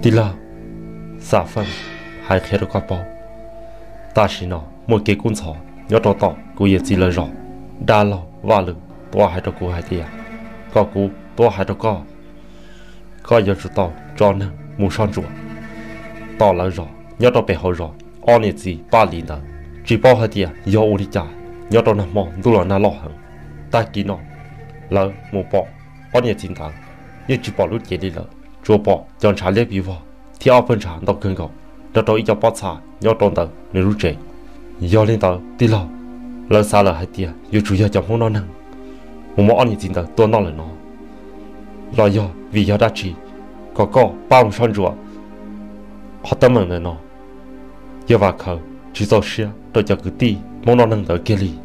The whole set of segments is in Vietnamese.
đi là xả phân hai khe được quạt bao ta chỉ nó một cái cuốn sọ nhớ to to cô yên gì lời rõ đa lo và lực to hai đầu cô hai tia có cô to hai đầu có giờ chú to cho nên mua son chuột to lời rõ nhớ to bề hồi rõ on nhiệt gì ba lì nữa chỉ bao hai tia do ô đi trả nhớ to nằm mòn tôi là na lo hẳn ta kỹ nó lỡ một bỏ on nhiệt chín tháng nhưng chỉ bỏ lúc chế đi lỡ chúa bỏ chọn trả liếp bị vào thì ao phân trả đọc cơn gạo đó tôi cho bớt xa nhớ tròn tờ nếu lúc trẻ do lên tờ đi lo lỡ xa lỡ hai tia dù chủ yếu chẳng không nó năng một món ăn gì tờ tôi nó là nó lo do vì do đã chỉ có bao son rùa họ tâm mình là nó do vào khờ chỉ do xia tôi cho cứ ti món nó năng tờ kia li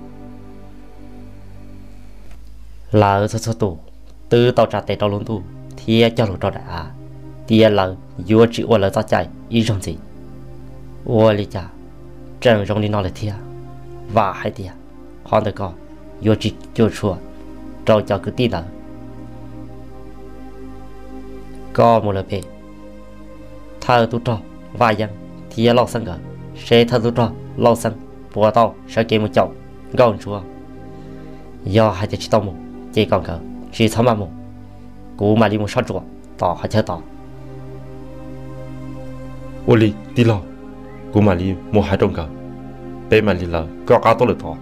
là ở số tụ từ tàu trả tệ tàu luôn tụ thì cho lũ tàu đã tia là vừa chỉ vừa là ra chạy ý trong gì vừa lý cha chân trong đi nó là thia và hai tia con được con vừa chỉ cho chùa trâu cho cứ tin là có một lần về thơ tu trò vài dân thì lo sân gở sẽ thơ tu trò lo sân bùa tao sẽ kiếm một chậu gòn chùa do hai tia chỉ tao một chỉ còn cỡ chỉ thấm mà một cú mà đi một sát chùa tỏ hai chơi tỏ Oli đi lo cú mà đi một hai trong cỡ bé mà đi lờ có cá tốt được tỏ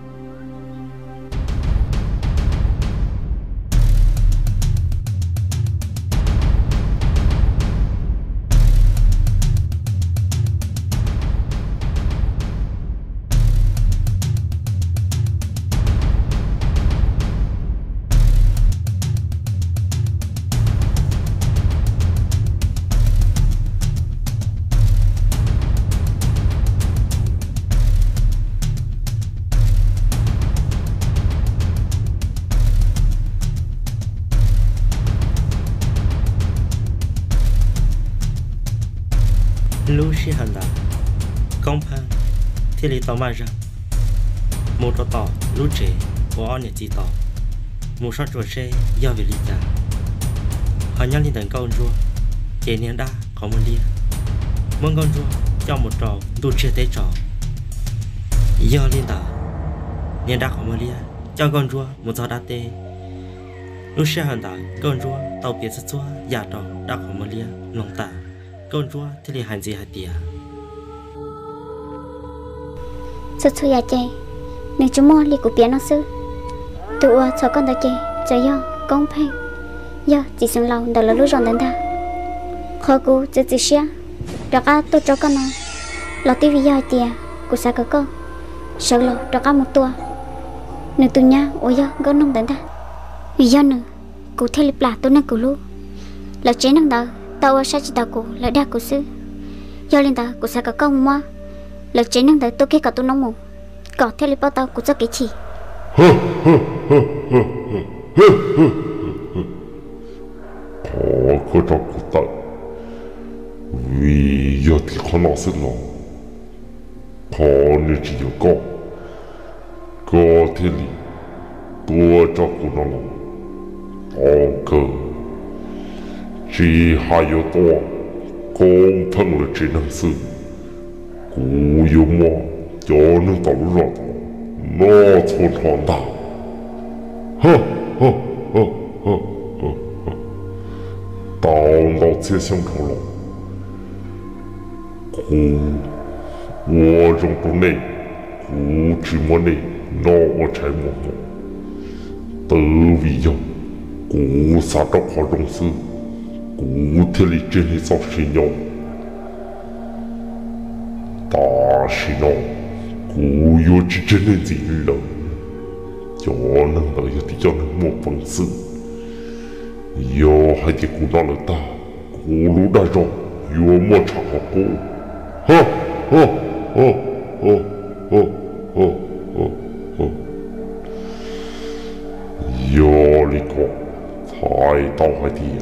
lúc xí hành đạo công phan thì lý tao mai ra một trò tỏ lúc trẻ của anh nhật chỉ tỏ một số trò xe do vì lý trả họ nhắn lên tận câu rùa chế niên đa có một lia mong con rùa cho một trò tu chưa tới trò do liên tỏ niên đa có một lia cho con rùa một trò đa tê lúc xí hành đạo con rùa tàu biệt rất xóa giả trò đa có một lia nông tả con rùa thì là hành gì hạt tiệt sốt sôi à chơi nếu chúng mua li của biển nó sư tụi cho con ta chơi chơi do công phen do chỉ xem lâu đó là lúc rong đến ta khó cô chỉ xia đó cả tôi cho con nó là tivi do tiệt của sao có sợ lo đó cả một tua nếu tụi nhá ôi do con nông đến ta vì do nữa cụ thể là tôi năng cụ lu là chế năng đó tao sẽ chỉ tao cụ là đa cụ sư do lên tao cụ sẽ có công mua là chế năng tới tôi kia cả tôi nóng mù có theo lý bao tao cụ cho cái gì có cho cụ tại vì giờ thì khó nói sự lòng khó nên chỉ có theo lý tôi cho cụ nó lòng cơ chỉ hai yếu tố công phân là chỉ năng sự cú yếu mò cho nên tao rõ nó thôn hoàn đạo tao chia sẻ trong lòng cú我用不内cú chỉ muốn này nó ở trái một từ vì dùng cú sát độc họ đồng sư cú thiết lý trên hệ sau sinh nhau ta sinh nhau cú yếu chỉ trên nên gì lỡ cho nên là yếu thì cho nên một phần sự yếu hay thì cú đó là ta cú lũ đại rồi yếu một chẳng học cú ha ha ha ha ha ha ha yếu lý có thái tao hay thì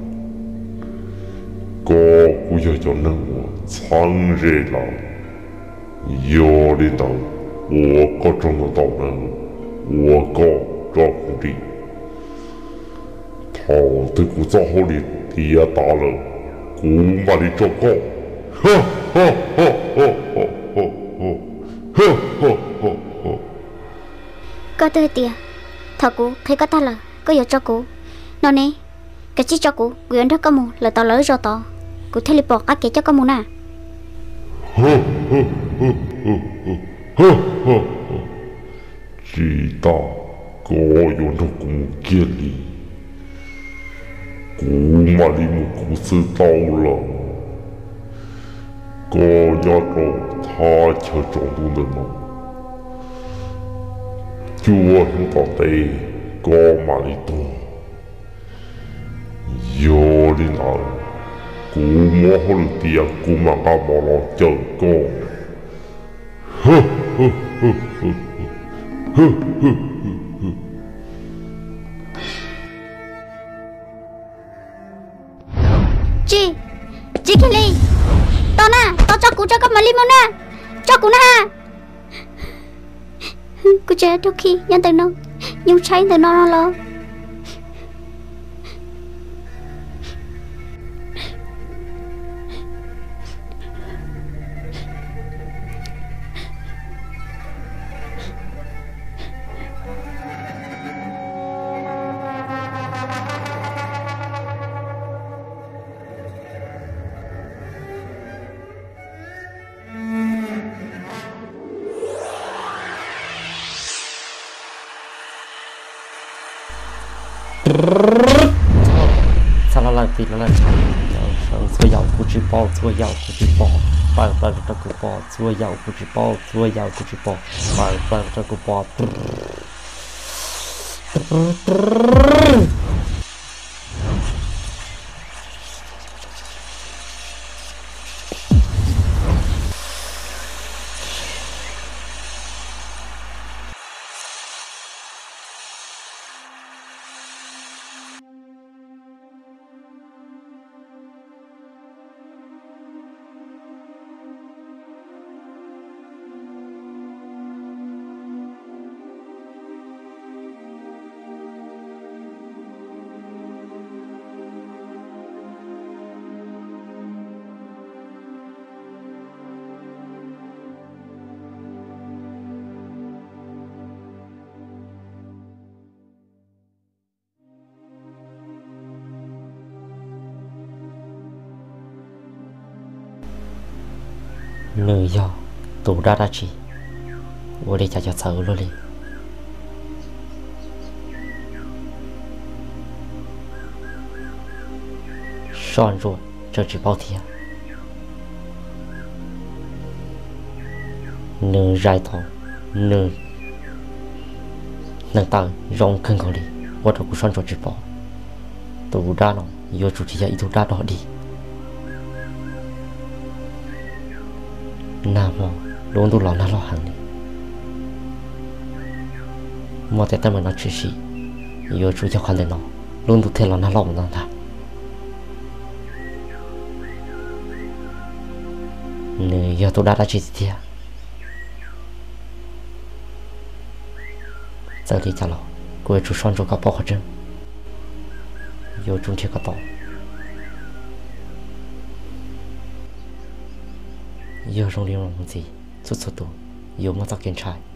có cú yếu cho nên我参热了有领导我各种的导能我各照顾你他对古早后的第一打了古 cú mà đi cho con. Ha ha ha ha ha ha ha ha ha ha. Có tôi tiệt thọ cũ khi có ta là có giờ cho cũ nó nè cái chi cho cũ quyền đó có mù là tao lỡ rồi tao cũ thấy liệp bỏ các cái cho có mù nè chỉ ta có yon nó cũng kia đi cú mà đi một cú sư tao là có nhà trọ tha chờ chọn tu được nó chúa không tao tê có mà đi tu yo đi nào cú mua hồ lư tiệt cú mà cả bỏ lo chờ con chị Kelly tao nè tao cho cú cho con mà lim nè cho cú nè cú chơi đôi khi nhân từ nó nhưng cháy từ nó lo sao là thì là xua dầu của chị bò xua dầu của chị bò bà cho cụ bò xua dầu của chị bò xua dầu của chị bò bà cho cụ bò nơi do tủ ra chỉ vô đi cho sợ luôn đi son rồi cho chỉ bao thiệt nơi dài thọ nơi nâng tờ rong khăn cầu đi vô đầu của son rồi chỉ bỏ tủ ra nó vô chủ thì ít tủ ra đó đi nào mà luôn tu lo nó lo hàng đi mà tại mình nó chỉ xí yêu chú cho khoan lên nó luôn tu theo nó lo một lần thà nếu yêu tu đã chỉ thế giờ đi cho nó cô chú son cho các bác chân yêu chúng chỉ có tao yêu trong liên lòng gì chút chút tu yêu mà tao kiên trì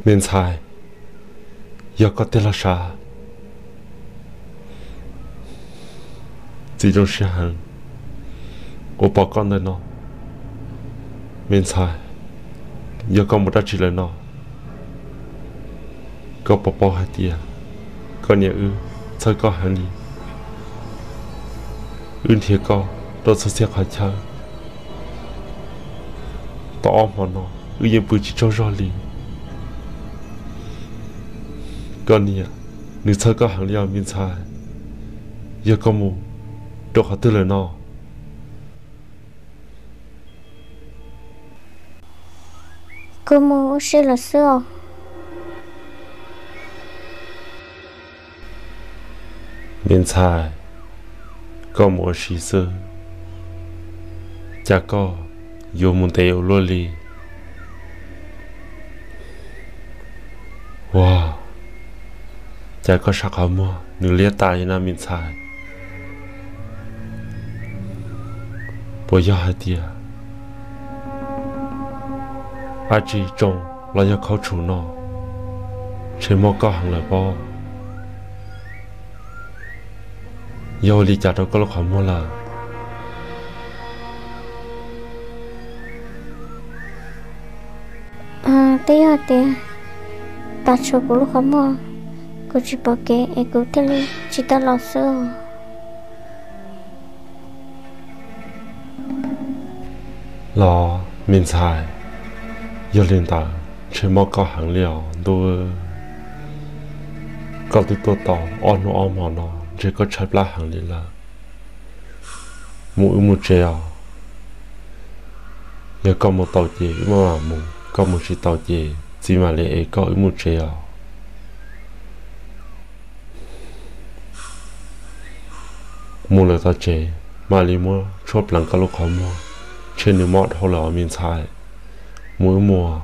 miền sai giờ có tên là啥chỉ trong xe hàng ô bỏ con đây nó miền sai giờ có một đứa chỉ là nó có bỏ hai tia có nhà sao có hàng đi thiệt có tôi sẽ xét hỏi chơi tao mà nó giờ bự chỉ cho rõ liền con nè nếu sao có hàng liao miền sai giờ có một đồ họ tư lời nó cô mua sẽ là sao miền sai có một sĩ sư cha có vô muốn tiêu luôn đi wow cha có sắc hào mua nửa liệt tài na miền sai bây giờ hai tia ai chỉ trông là do khâu chủ nó trên một có hàng lời bao giờ đi chặt đâu có lúc họ mua là tía ta cho cô lúc họ mua cô chỉ bảo kệ cô tele chỉ ta lo sợ lo miền sai giờ lên tàu trên một có hàng liều đôi có từ tôi tàu on mà nó chỉ có chấp lá hàng đi là mũi treo giờ có một tàu gì mà mù có một chiếc tàu gì chỉ mà lại có một treo mua là tàu chế mà đi mua chốt lần cả lúc họ mua trên đường mót họ là miền sai mỗi mùa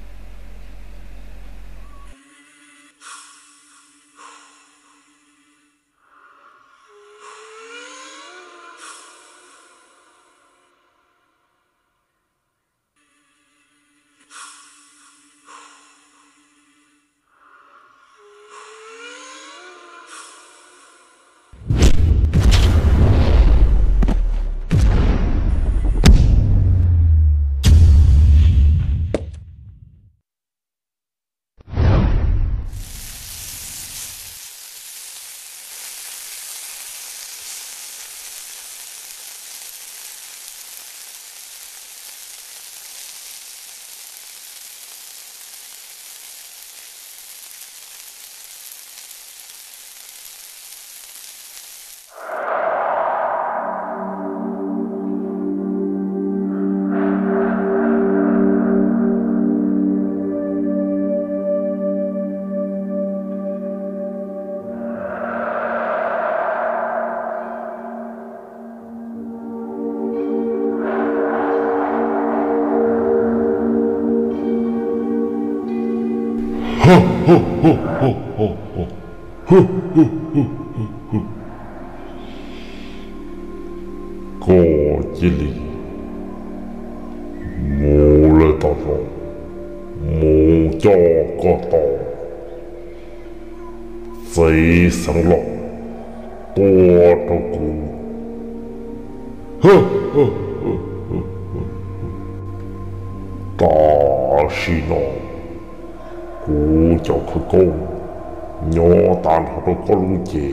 có chỉ lý mù lời tao rồi mù cho có tao giấy sáng lọc to tao cú ta xì nó cú cho khơi công nhỏ tàn họ đâu có lung chè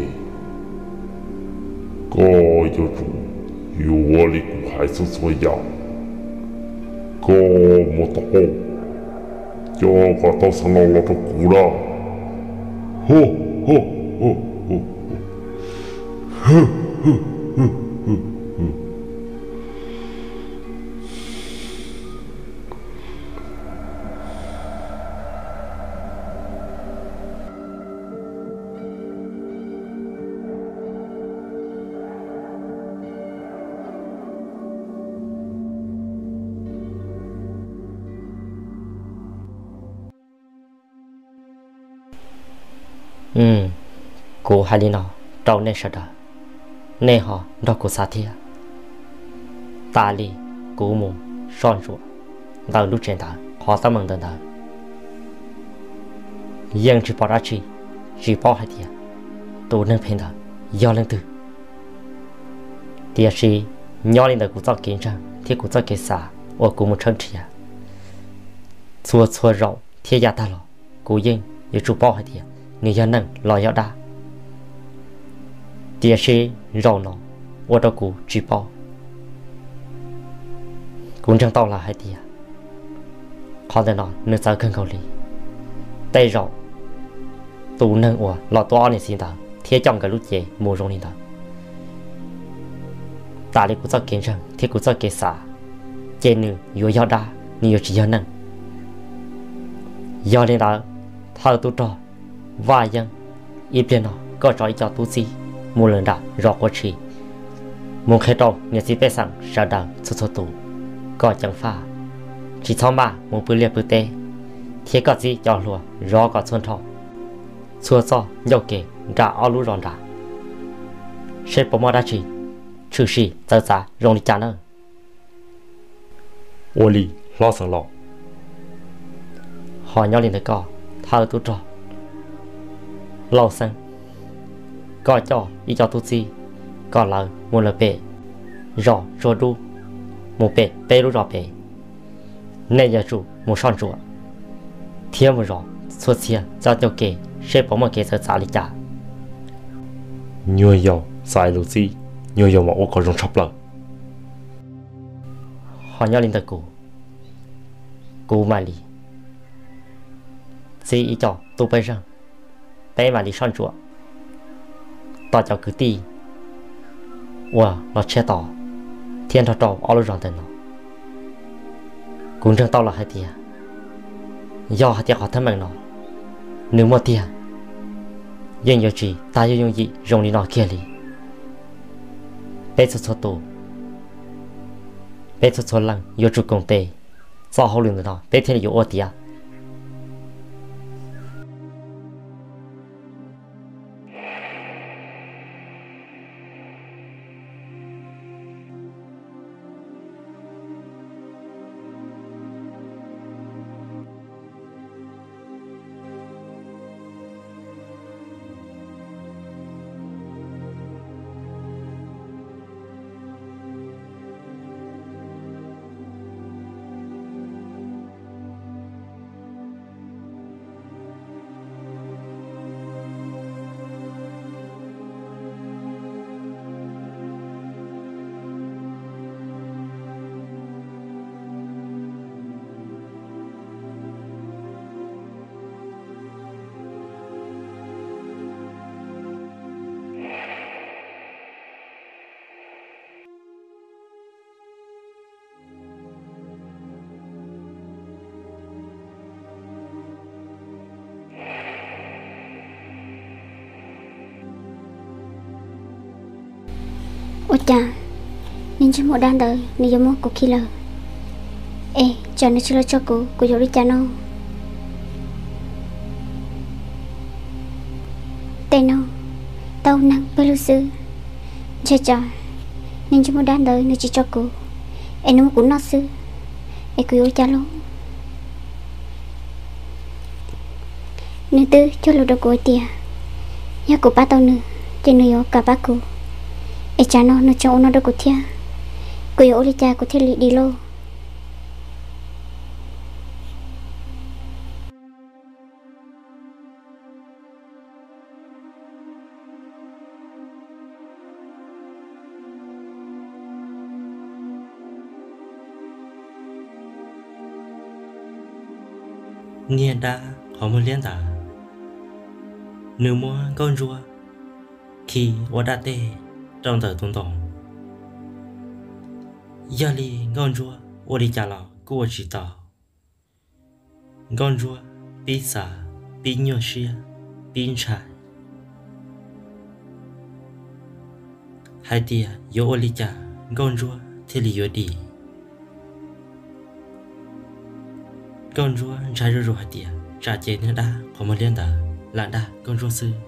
có yêu chủ yêu li cũng hay số số giàu có một tàu cho có tàu sang lâu là tàu cũ đó hô hô hô hô hô cô hay đi nào trâu nên sợ đó nên họ đó cô xa thiệt ta li cô mù son ruột đào lúc trên ta họ ta mừng đần đần dân chỉ bỏ ra chỉ bỏ hai tiền tụ nâng phèn đó do lên từ tiền chỉ nhỏ lên đó cũng cho kiến ra thì cũng cho cái xả và cũng một chân chỉ xua rộng thì gia ta lo cũng dân như chụp bỏ hai tiền người dân nâng lo yếu đa tiền chỉ rộng nó và đó cũng chỉ bỏ cũng chẳng tao là hai tiền khó để nó nơi sao cân cầu lý tay rộng tụ nâng ủa lọ to này xin tao thiết trong cái lúc gì mua rong đi tao ta lấy cũng cho kiến rằng thiết cũng cho cái xả trên nữa yếu yếu đa nhiều chỉ yếu nâng do nên đó thao tu trò và dân ít bên nó có trói cho tu sĩ một lần đã rõ quá chỉ muốn khai trồng nhà sĩ bé sẵn sợ đào số tụ có chẳng pha chỉ sau mà muốn bự liệt bự tê thiết có gì cho lùa rõ có xuân thọ xua so nhau kể đã ao lú ròn đã sẽ bỏ mò đã chỉ trừ sĩ giờ giá rong đi chán hơn ô lì lo sợ lọ họ nhau liền thấy co thao tu trò lâu xanh co cho đi cho tu si co là một là bể rõ rồi đu một bể đu rõ bể nên giờ chủ một son rùa thêm một rõ xuất xia cho nhau kể sẽ bỏ một cái giờ giá đi trả nhiều dầu sai lúa gì nhiều dầu mà ô có rong chọc lợ họ nhau lên tới cụ mà lì xí ý cho tu bây giờ bé mà lì son chuột tao cho cứ ti wow nó che tỏ thiên thọ trò ao rồi tên nó cũng chẳng tao là hai tia do hai tia họ thấm bằng nó nếu mà tia dân giờ chỉ ta dùng gì dùng đi nó kia lì bé số tù bé số lăng vô trụ công tê do hậu lưng nó bé thiên là vô ô tia ôi cha nên chỉ một đàn đời nên giống một cuộc khi lờ ê cha nó chưa cho cô vô đi cha nó tên nó tao nặng bê lưu sư cha nên chỉ một đàn đời nên chỉ cho cô em nó cũng nó sư em cô vô cha luôn nên tư cho lô đồ của tia nhà của ba tao nữa trên nơi cả ba cô ê cha nó cho nó đâu có thia cô yêu đi cha có thể đi lô nhiên đã có một liên tả nếu mua con rùa khi ở đã tê trong thời tuần tổng giờ li con rùa ở đi trả lọ của chỉ tao con rùa bị xả bị nhựa xia bị trái hai tia yo ở đi trả con rùa thì li yo đi con rùa trái rùa hai tia trả chế nữa đã có một liên tả là đã con rùa sư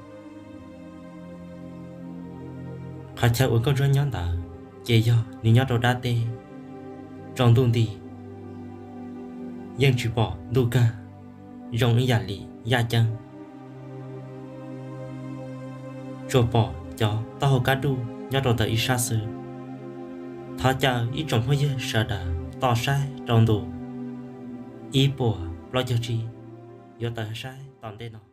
khát chào ở con rùa nhón tả chế do ni nhót đầu đá tê trong tuần đi dân chịu bỏ đu ca rong ý giả lì giả chân chùa bỏ cho tao hồ cá đu nhớ trong tờ ít xa sư thọ chờ ít trong hơi giờ sợ đà tỏ sai trong đồ ý bùa lo cho chi do tờ sai toàn đây nó